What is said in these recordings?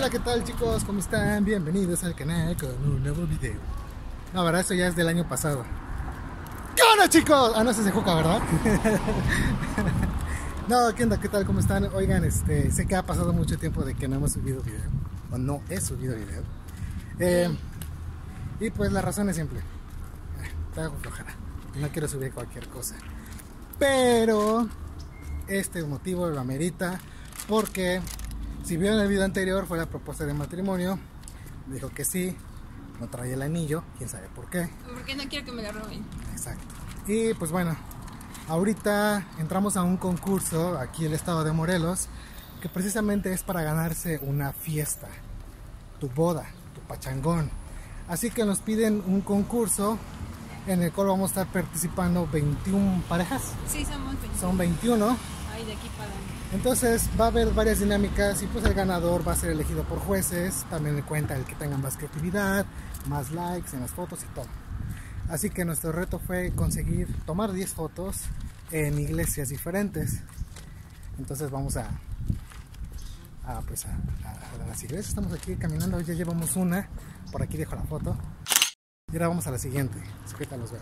Hola, ¿qué tal, chicos? ¿Cómo están? Bienvenidos al canal con un nuevo video. No, verdad, eso ya es del año pasado. ¿Qué onda, chicos? Ah, no, ese es de Juca, ¿verdad? No, ¿qué onda? ¿Qué tal? ¿Cómo están? Oigan, sé que ha pasado mucho tiempo de que no hemos subido video, o no he subido video. Y pues la razón es simple. Traigo flojera. No quiero subir cualquier cosa. Pero este motivo lo amerita porque si vieron el video anterior fue la propuesta de matrimonio. Dijo que sí, no traía el anillo, quién sabe por qué. Porque no quiero que me lo roben. Exacto. Y pues bueno, ahorita entramos a un concurso aquí en el estado de Morelos, que precisamente es para ganarse una fiesta, tu boda, tu pachangón. Así que nos piden un concurso en el cual vamos a estar participando 21 parejas. Sí, somos 21. Son 21. Ay, de aquí para adelante. Entonces va a haber varias dinámicas y pues el ganador va a ser elegido por jueces. También en cuenta el que tenga más creatividad, más likes en las fotos y todo. Así que nuestro reto fue conseguir tomar 10 fotos en iglesias diferentes. Entonces vamos a las iglesias. Estamos aquí caminando, ya llevamos una. Por aquí dejo la foto. Y ahora vamos a la siguiente. Ahorita los veo.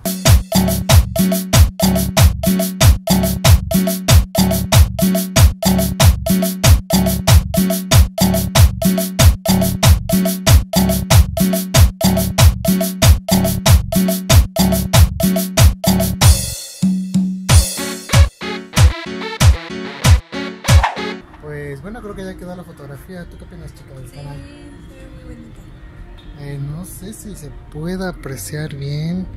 Pues bueno, creo que ya quedó la fotografía. ¿Tú qué opinas, chica, del Sí, canal? se ve muy bonito. No sé si se puede apreciar bien.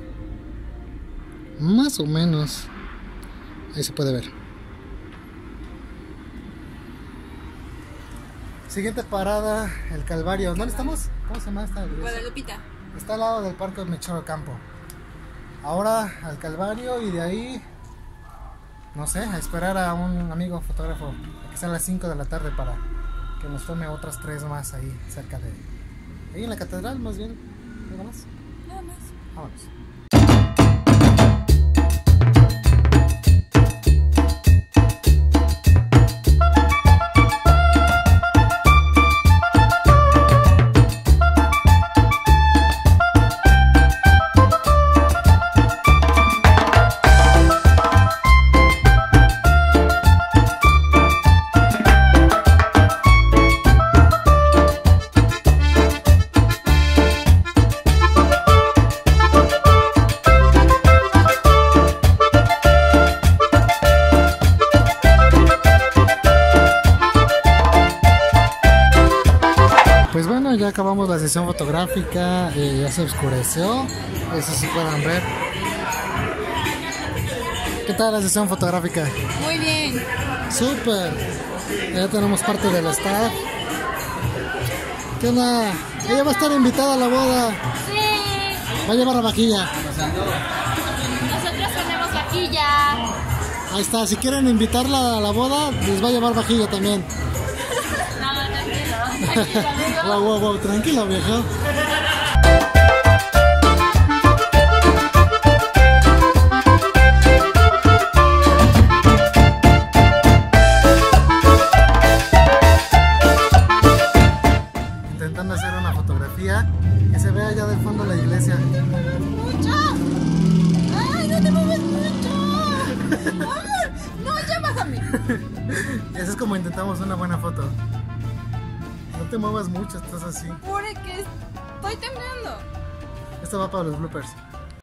Más o menos. Ahí se puede ver. Siguiente parada, el Calvario. ¿Dónde estamos? ¿Cómo se llama esta iglesia? Guadalupita. Está al lado del Parque Mechero Campo. Ahora al Calvario y de ahí, no sé, a esperar a un amigo fotógrafo a que sea a las 5 de la tarde para que nos tome otras 3 más ahí cerca de... Ahí en la catedral, más bien. ¿Nada más? Nada más. Vámonos. Pues bueno, ya acabamos la sesión fotográfica, ya se oscureció, eso sí puedan ver. ¿Qué tal la sesión fotográfica? Muy bien. Súper, ya tenemos parte del staff. ¿Qué onda? Ella va a estar invitada a la boda, Sí. va a llevar la vajilla. Nosotros tenemos vajilla. Ahí está, si quieren invitarla a la boda, les va a llevar vajilla también. No, tranquilo. Tranquilo, amigo. Wow, wow, wow, tranquilo, viejo. Intentando hacer una fotografía que se vea allá del fondo de la iglesia. ¡Mucho! ¡Ay, no te mueves mucho! ¡Amor! ¡No, ya bájame! Eso es como intentamos una buena foto. No te muevas mucho, estás así. Porque estoy temblando. Esto va para los bloopers.